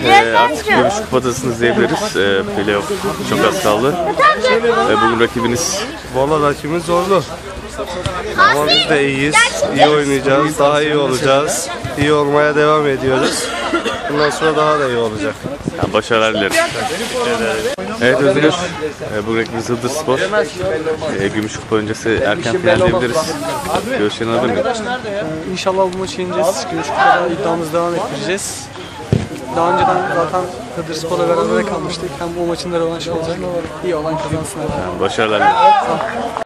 Artık Gümüş Kupadası'nı izleyebiliriz. Playoff çok az kaldı. Bugün rakibiniz... Valla rakibimiz zorlu. Ama biz de iyiyiz. İyi oynayacağız. Daha iyi olacağız. İyi olmaya devam ediyoruz. Bundan sonra daha da iyi olacak. Yani başarılar dileriz. Evet Özgür, bu rakibimiz Hıdırspor. Gümüş Kupa öncesi erken final diyebiliriz. Görüşlerini alabilir miyim? İnşallah bu maçı yeneceğiz. Gümüş Kupa'da iddiamızı devam ettireceğiz. Daha önceden zaten Hıdırspor'la beraber kalmıştık. Hem bu maçın da rövanşı olacak. İyi olan kazansın. Başarılar dileriz.